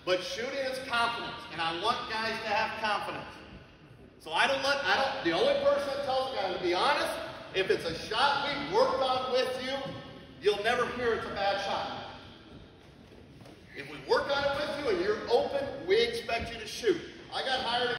But shooting is confidence, and I want guys to have confidence. So the only person that tells a guy to be honest, if it's a shot we've worked on with you, you'll never hear it's a bad shot. If we work on it with you and you're open, we expect you to shoot. I got hired